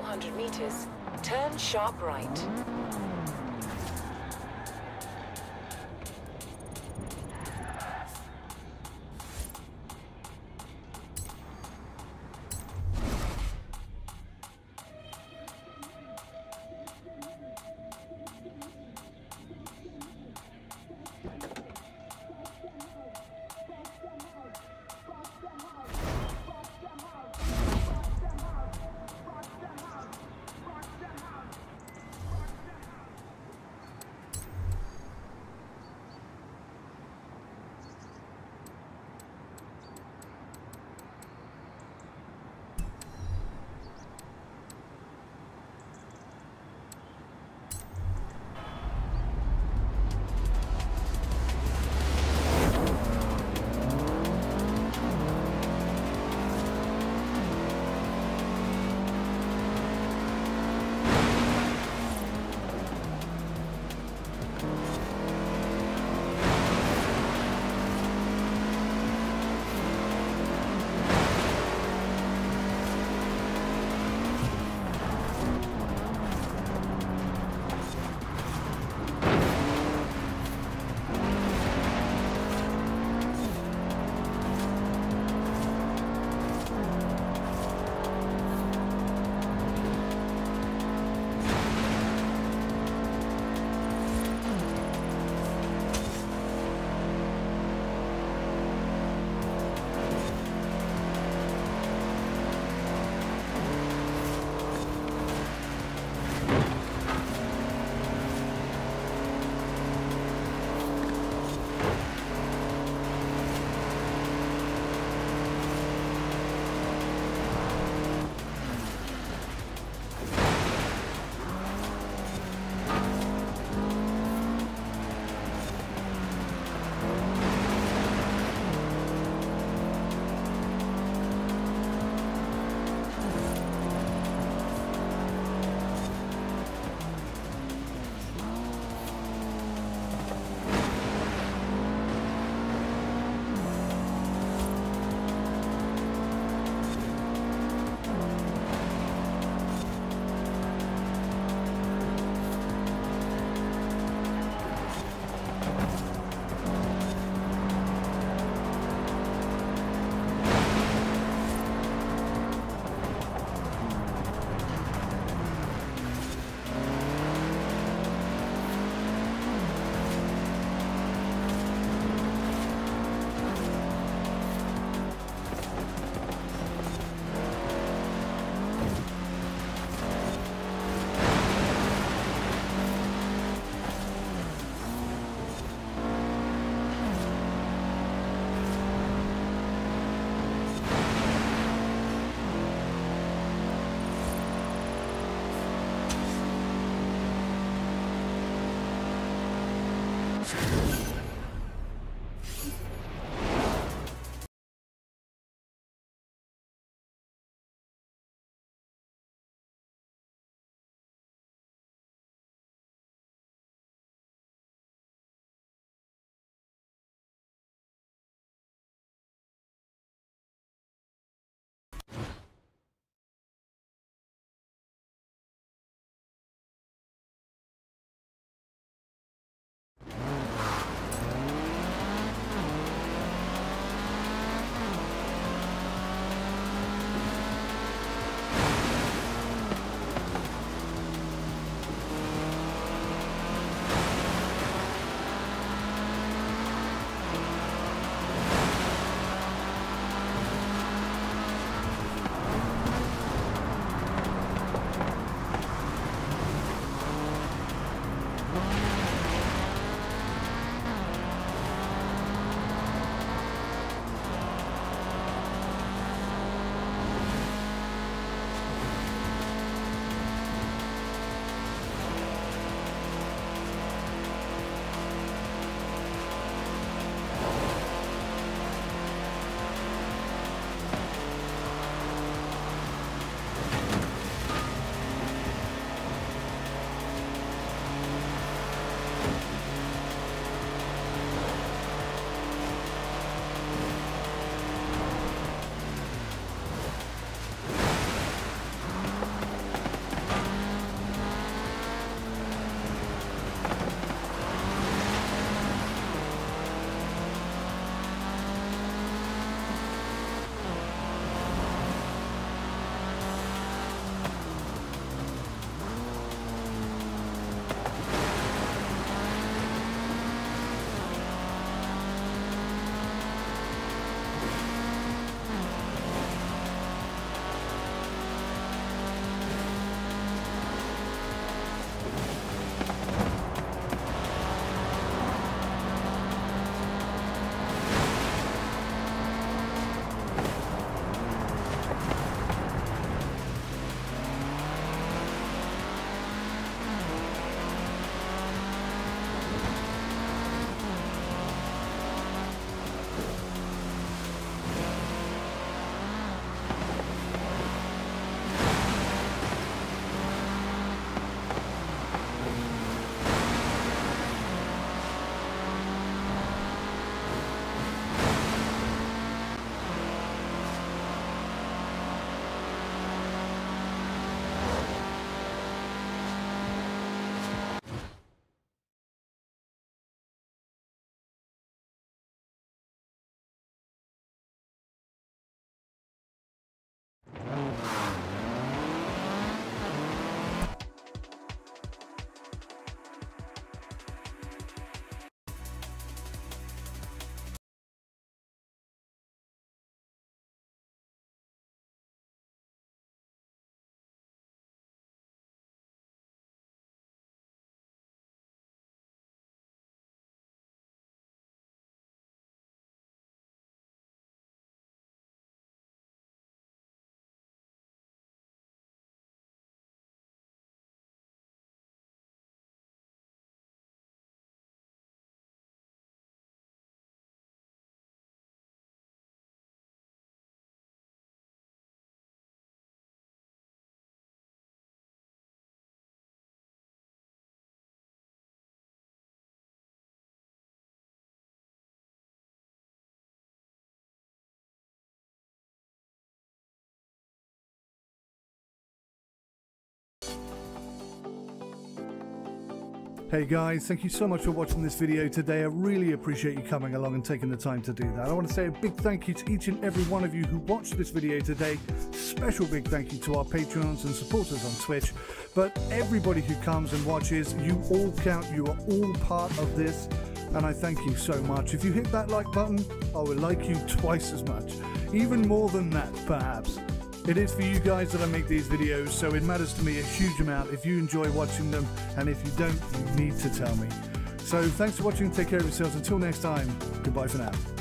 200 meters, turn sharp right. Hey guys, thank you so much for watching this video today. I really appreciate you coming along and taking the time to do that. I want to say a big thank you to each and every one of you who watched this video today. Special big thank you to our Patreons and supporters on Twitch. But everybody who comes and watches, you all count, you are all part of this. And I thank you so much. If you hit that like button, I will like you twice as much. Even more than that, perhaps. It is for you guys that I make these videos, so it matters to me a huge amount if you enjoy watching them, and if you don't, you need to tell me. So thanks for watching, take care of yourselves, until next time, goodbye for now.